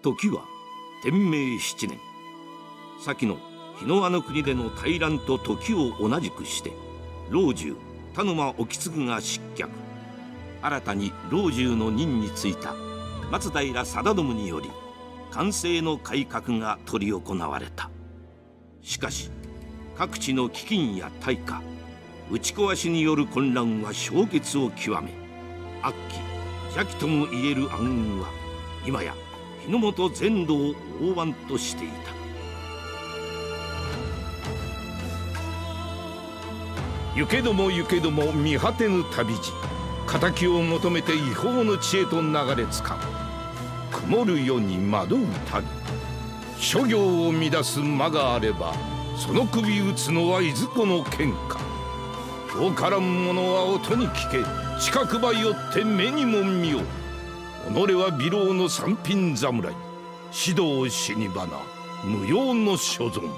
時は天明7年。先の日の輪の国での大乱と時を同じくして老中田沼意次が失脚。新たに老中の任に就いた松平定信により寛政の改革が執り行われた。しかし各地の飢饉や大火、打ち壊しによる混乱は氷結を極め、悪鬼邪気ともいえる暗雲は今や日の本全土を覆わんとしていた。 行けども行けども見果てぬ旅路、敵を求めて違法の地へと流れ着かん。曇る夜に惑う民、諸行を乱す魔があればその首打つのはいずこの剣か。遠からん者は音に聞け、近くばよって目にも見よう。己は微老の三品侍、指導死に花無用の所存。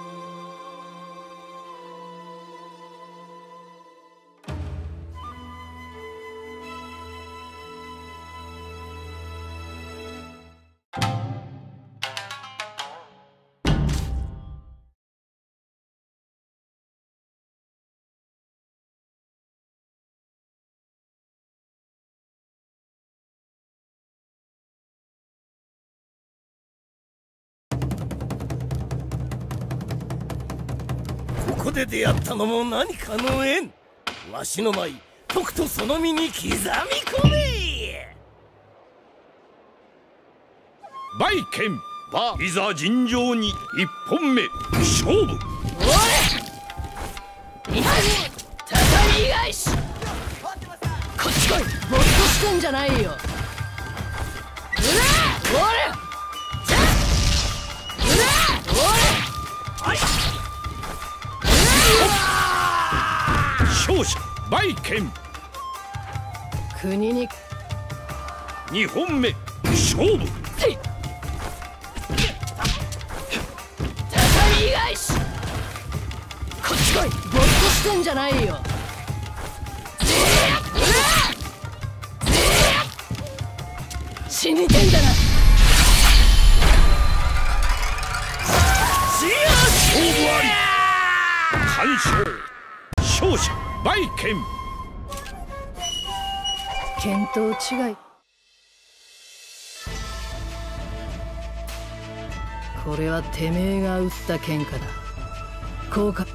ここで出会ったのも何かの縁。わしの舞とくとその身に刻み込め。 バイケンバいざ尋常に一本目勝負。 おい畳み返し、こっち来い。ぼーっとしてんじゃないよ。うらおれじゃうらおれはい勝者バイケン。 国に 2本目勝負。 畳み返し、こっち来い。ぼーっとしてんじゃないよ。死にてんだな。 勝負あり。完勝。勝者バイケン。 見当違い。これはてめえが撃った喧嘩だ。効果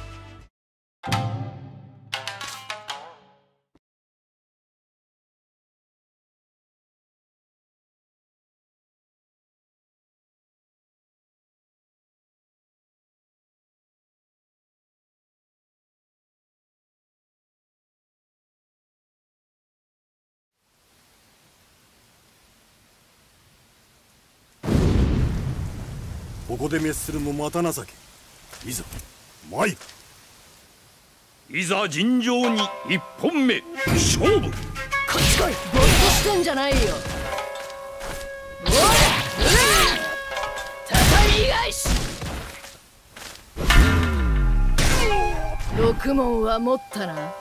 ここで滅するもまた情け。いざ参る。 いざ尋常に一本目勝負。 こっち来い。ぼーっとしてんじゃないよ。おい畳み返し、六門は持ったな。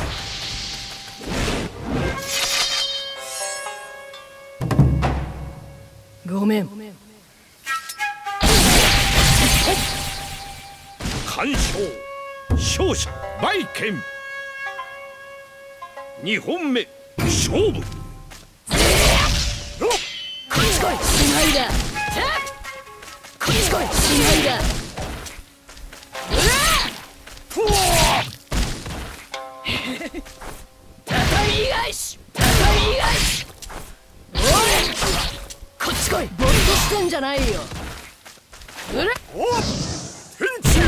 ごめん。 完勝。勝者バイケン。2本目勝負。 こっち来い。しまいだ。こっち来い。しまいだ。畳み返し、畳み返し。おいこっち来い。ぼーっとしてんじゃないよ。うれおっ天地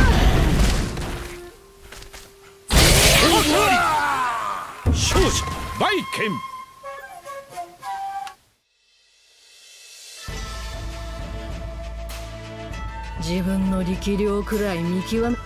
勝者バイケン。 自分の力量くらい見極め。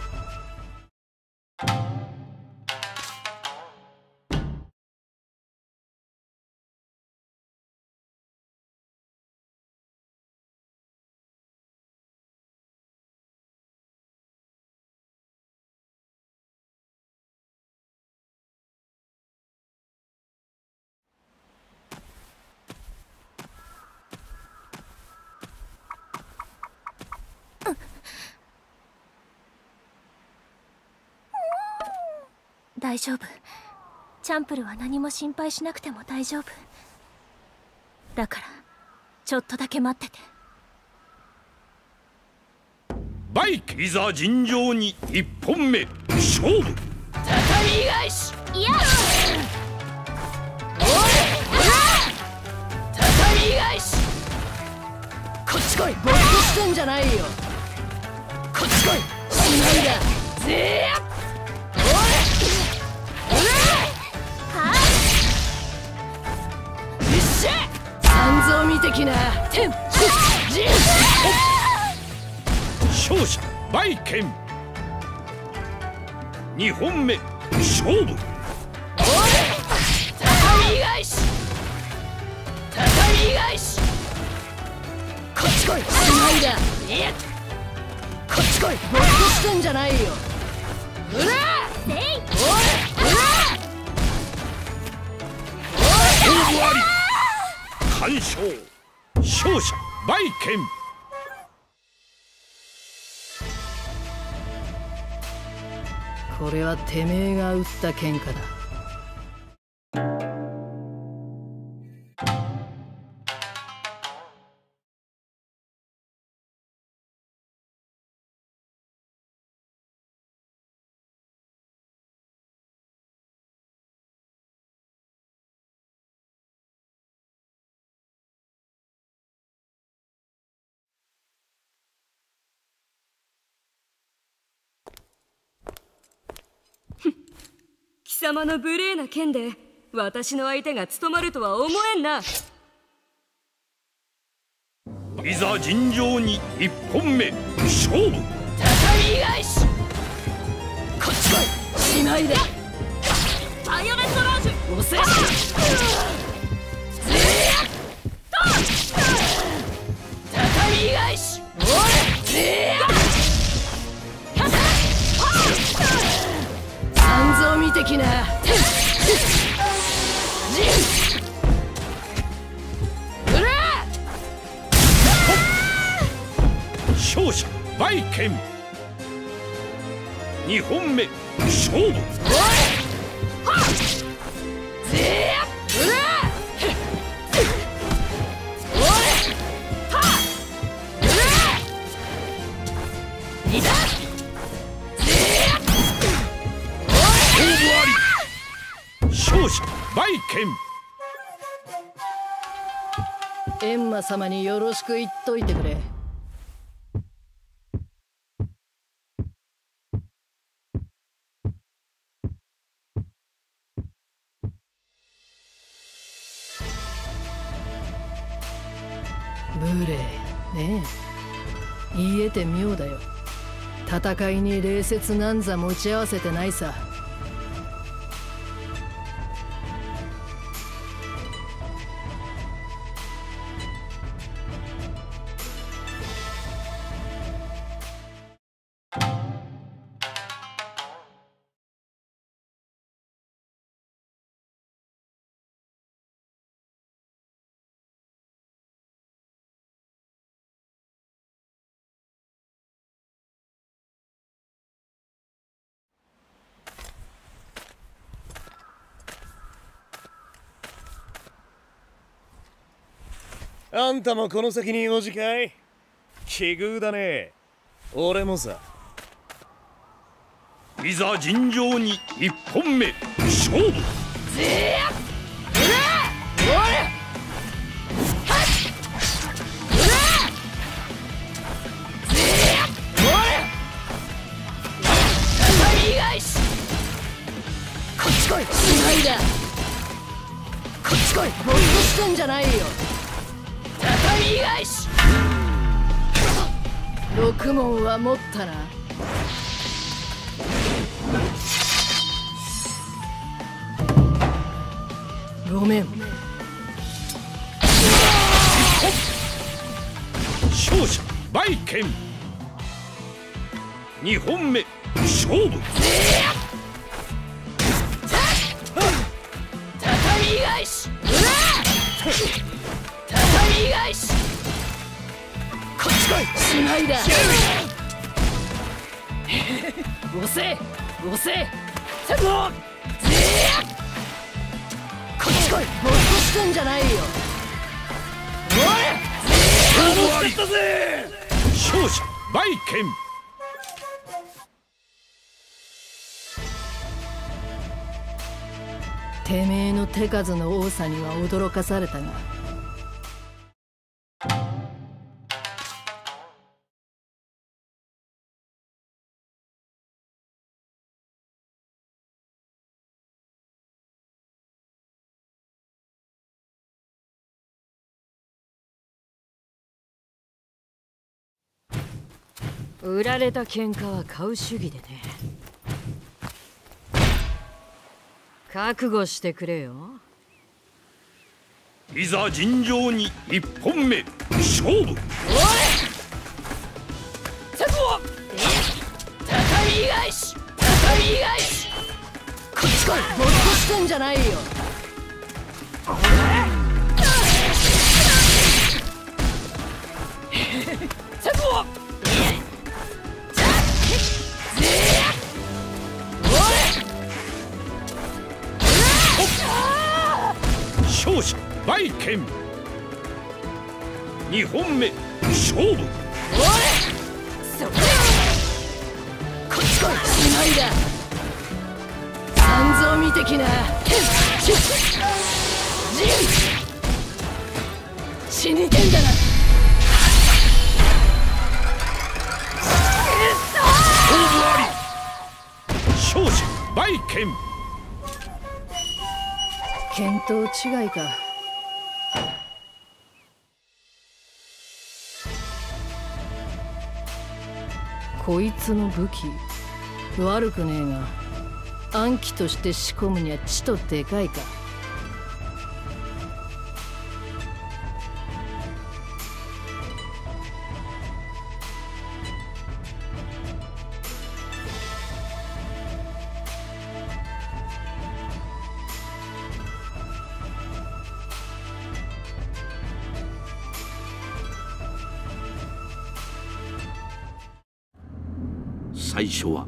大丈夫。チャンプルは何も心配しなくても大丈夫だから、ちょっとだけ待ってて。 バイキいざ尋常に1本目勝負。 畳み返し。 いや畳み返し。こっち来い。 ぼーっとしてんじゃないよ。 こっち来い。 しまいだ。 ぜーっ。三蔵見的な天勝者バイケン。2本目勝負。 畳み返し。畳み返し。こっち来い。 しまいだ。 こっち来い。 ぼーっとしてんじゃないよ。 うらせい。 勝負あり。完勝。勝者バイケン。 これはてめえが打った喧嘩だ。 貴様の無礼な剣で私の相手が務まるとは思えんな。 いざ尋常に1本目勝負。 畳み返し。こっち来い。 しまいだ。 バイオレットラージュ。 押せ。畳み返し。三蔵見的な勝者バイケン。2本目勝負。勝者バイケン。 閻魔様によろしく言っといてくれ。無礼ねえ、言えて妙だよ。戦いに礼節なんざ持ち合わせてないさ。 あんたもこの先に用事かい？奇遇だね。俺もさ。 いざ尋常に1本目勝負。 こっち来い。しまいだ。こっち来い。 ぼーっとしてんじゃないよ。 畳み返し。六門は持ったな。ごめん。 勝者バイケン。2本目勝負。 畳み返し。畳み返し。こっち来い。しまいだ。押せ押せ。 こっち来い。ぼーっとしてんじゃないよ。 楽しかったぜ。 勝者バイケン。 てめえの手数の多さには驚かされたが、 売られた喧嘩は買う主義でね。覚悟してくれよ。 いざ尋常に一本目勝負。 おいそこ畳み返し、畳み返し。こっち来い。ぼーっとしてんじゃないよ。そこ勝者バイケン。2本目勝負。 おいそここっち来い。しまいだ。三蔵見的な死にてんだな。 勝者バイケン。 見当違いか。こいつの武器悪くねえが、暗器として仕込むにはちとでかいか。 最初は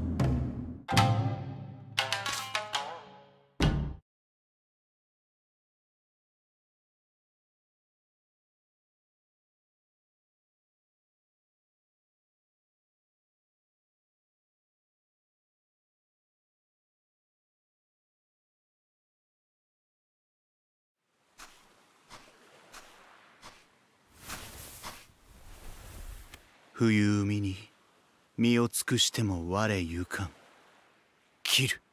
冬海に身を尽くしても我ゆかん。切る。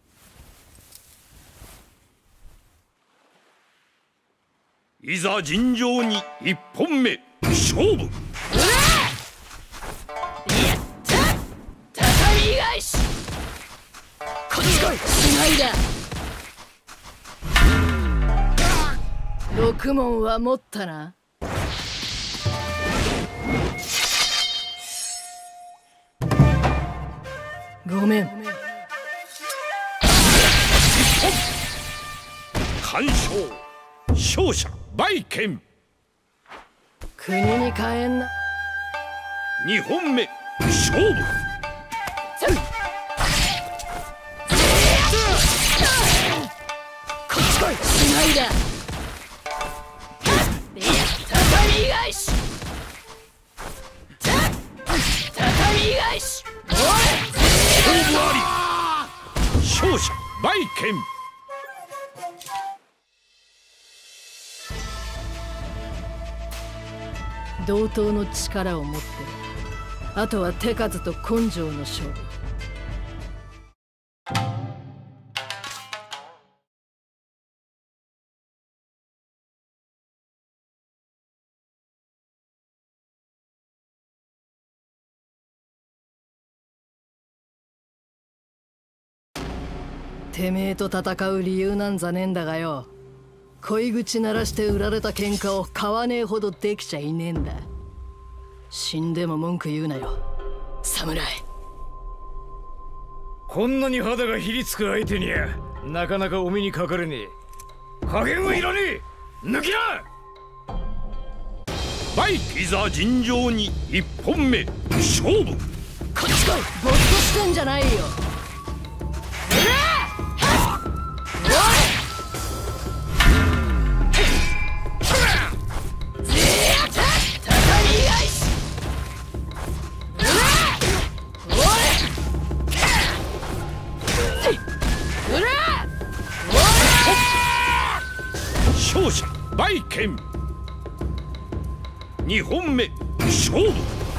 いざ尋常に一本目勝負。 畳み返し。こっち来い。しまいだ。六門は持ったな。ごめん。 完勝。勝者バイケン。 国に帰んな。 2本目勝負。 こっち来い。しまいだ。畳み返し。畳み返し。おい勝負あり。勝者バイケン。 同等の力を持ってる。あとは手数と根性の勝負。てめえと戦う理由なんざねえんだがよ。恋口鳴らして売られた喧嘩を買わねえほどできちゃいねえんだ。死んでも文句言うなよ侍。 こんなに肌がひりつく相手にはなかなかお目にかかれねえ。加減はいらねえ。抜きな。 バイいざ尋常に一本目勝負。 こっち来い。ぼっとしてんじゃないよ。 剣。2本目勝負。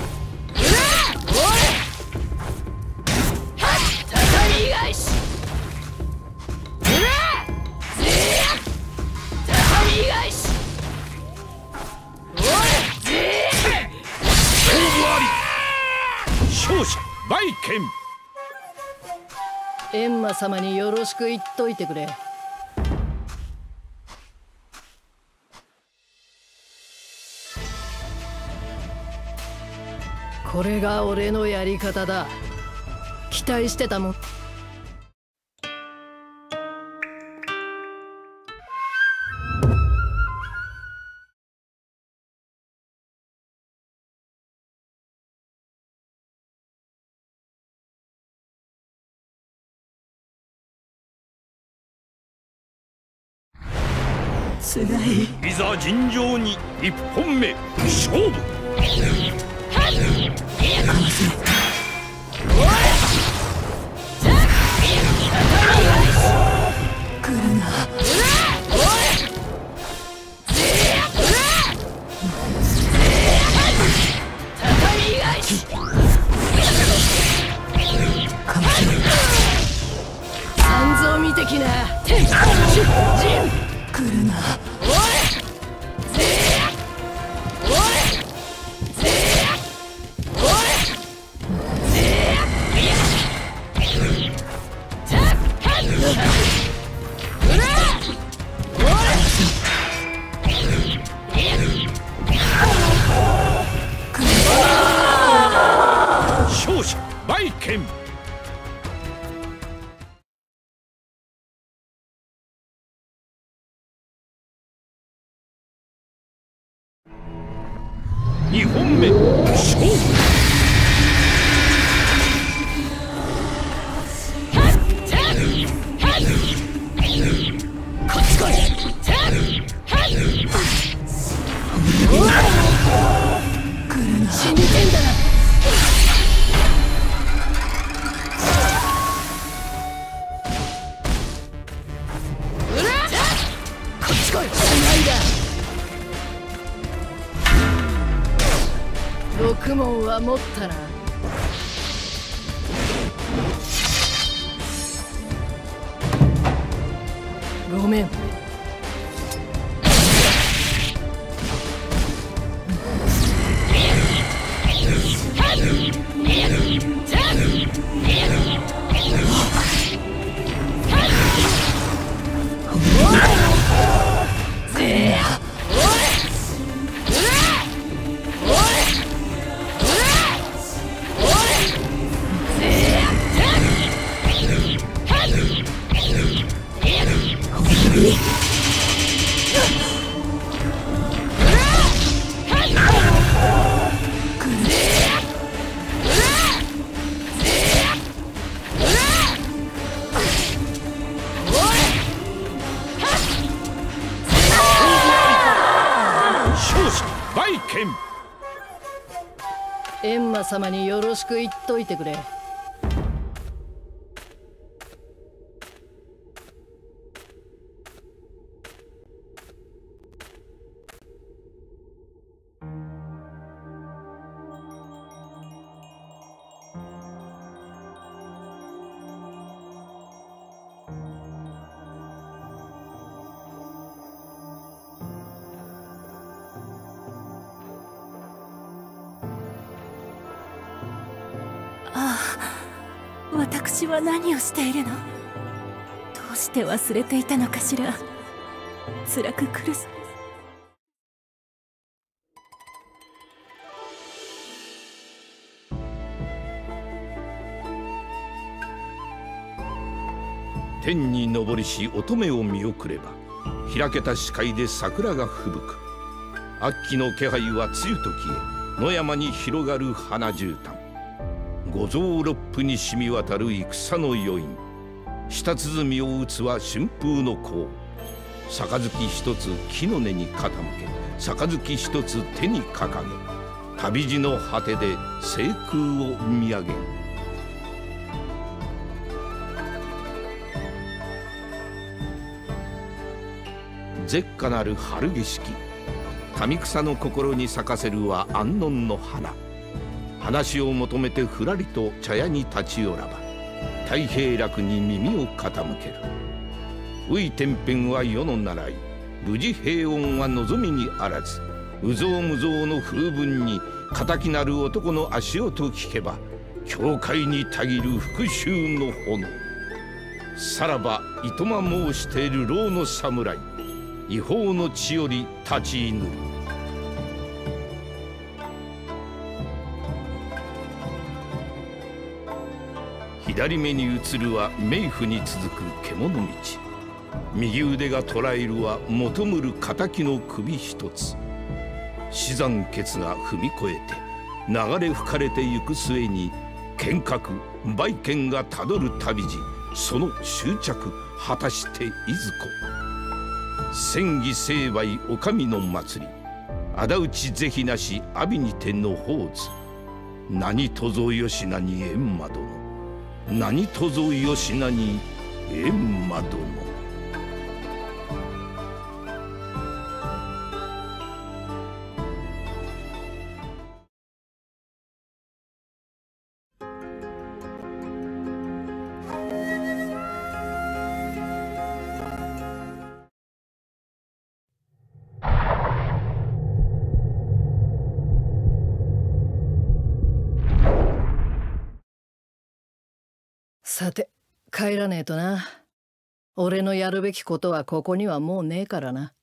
勝者バイケン。 エンマ様によろしく言っといてくれ。これが俺のやり方だ。期待してたもん。つらい。 いざ尋常に1本目勝負。 来るな。三蔵見てきな。天陣来るな。 勝者バイケン。2本目勝負。 死にてんだな。こっち来い。6問は持ったな。ごめん。 バイケン。 エンマ様によろしく言っといてくれ。 私は何をしているの？どうして忘れていたのかしら。辛く苦しい。 天に昇りし乙女を見送れば、開けた視界で桜が吹雪く。秋の気配は露と消え、野山に広がる花絨毯。五臓六腑に染み渡る戦の余韻。舌鼓を打つは春風の香。杯一つ木の根に傾け、杯一つ手に掲げ、旅路の果てで清空を見上げる。絶夏なる春景色。 民草の心に咲かせるは安穏の花。話を求めてふらりと茶屋に立ち寄らば、太平楽に耳を傾ける。うい天変は世の習い、無事平穏は望みにあらず。うぞうむぞうの風聞に敵なる男の足音聞けば、教会にたぎる復讐の炎。さらばいとま申している老の侍、違法の地より立ち祈る。左目に映るは冥府に続く獣道。右腕が捉えるは求むる敵の首一つ。死山血が踏み越えて流れ吹かれてゆく末に、剣客売剣がたどる旅路、その終着果たしていずこ。戦義成敗お上の祭り、仇討ち是非なし阿鼻にての宝図。何とぞ吉名に閻魔殿、何とぞ吉名に閻魔殿。 さて帰らねえとな。俺のやるべきことはここにはもうねえからな。